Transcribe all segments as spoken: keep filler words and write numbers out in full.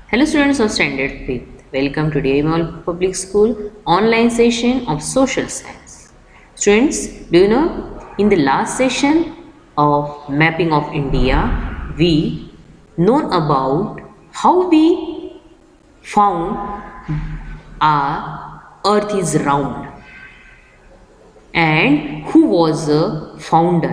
Hello students of Standard fifth. Welcome to D I Mall Public School online session of Social Science. Students, do you know in the last session of Mapping of India, we known about how we found our earth is round and who was the founder.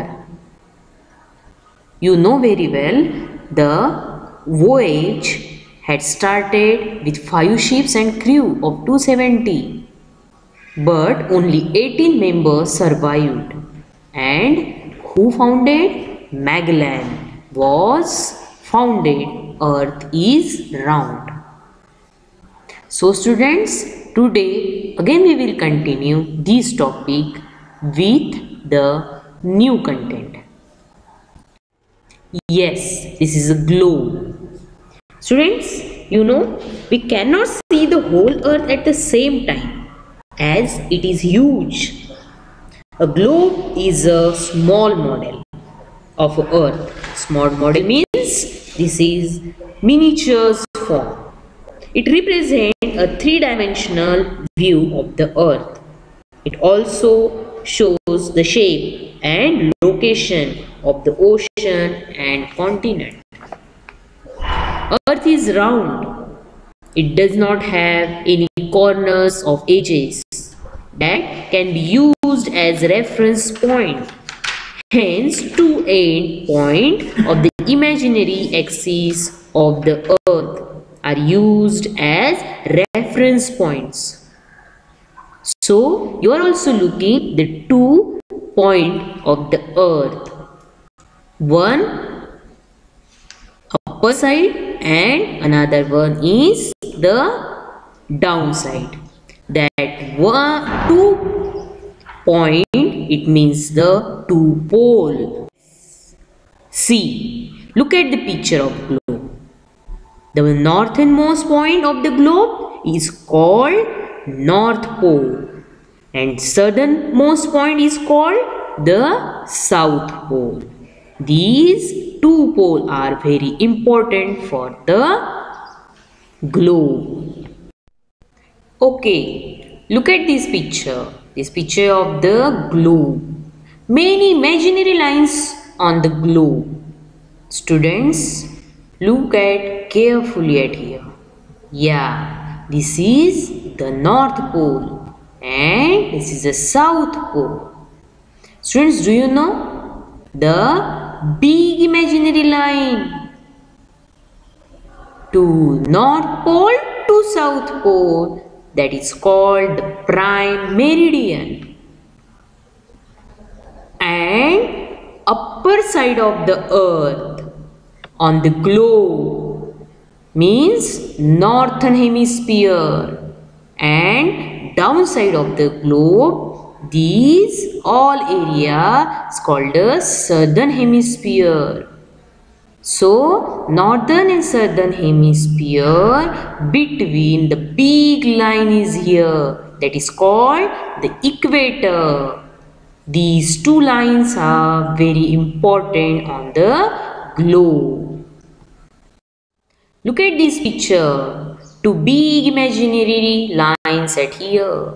You know very well the voyage had started with five ships and crew of two hundred seventy, but only eighteen members survived. And who founded? Magellan was founded Earth is round. So students, today again we will continue this topic with the new content. Yes, this is a globe. Students, you know, we cannot see the whole earth at the same time as it is huge. A globe is a small model of earth. Small model means this is miniatures form. It represents a three-dimensional view of the earth. It also shows the shape and location of the ocean and continent. Earth is round. It does not have any corners of edges that can be used as reference point. Hence, two end points of the imaginary axis of the earth are used as reference points. So, you are also looking the two points of the earth. One upper side and another one is the downside. That one two point, it means the two pole. See, look at the picture of globe. The northernmost point of the globe is called North Pole and southernmost point is called the South Pole. These two poles are very important for the globe. Okay, look at this picture. This picture of the globe. Many imaginary lines on the globe. Students, look at carefully at here. Yeah, this is the North Pole and this is the South Pole. Students, do you know the big imaginary line to North Pole to South Pole, that is called the prime meridian, and upper side of the earth on the globe means northern hemisphere and downside of the globe, these all area is called the southern hemisphere. So, northern and southern hemisphere between the big line is here, that is called the equator. These two lines are very important on the globe. Look at this picture. Two big imaginary lines at here.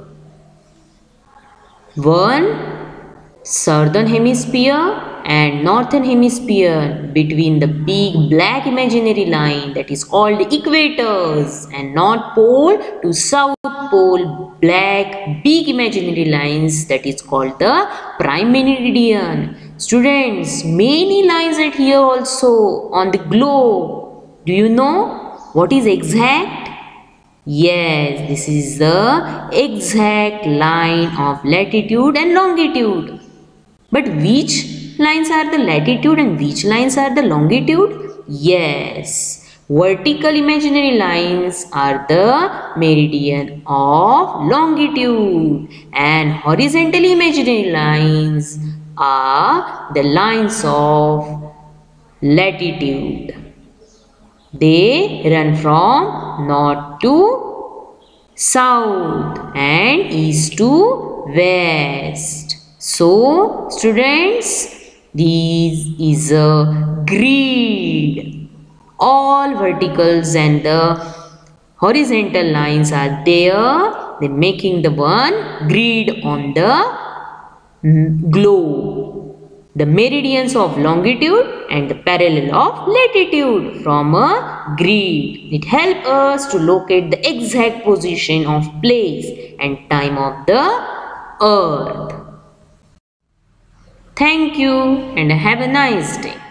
One southern hemisphere and northern hemisphere between the big black imaginary line, that is called the equators, and North Pole to South Pole black big imaginary lines, that is called the prime meridian. Students, many lines at here also on the globe. Do you know what is exact? Yes, this is the exact line of latitude and longitude. But which lines are the latitude and which lines are the longitude? Yes, vertical imaginary lines are the meridian of longitude and horizontal imaginary lines are the lines of latitude. They run from north to south and east to west. So, students, this is a grid all verticals and the horizontal lines are there, they making the one grid on the globe. The meridians of longitude and the parallel of latitude from a grid. It helps us to locate the exact position of place and time of the earth. Thank you and have a nice day.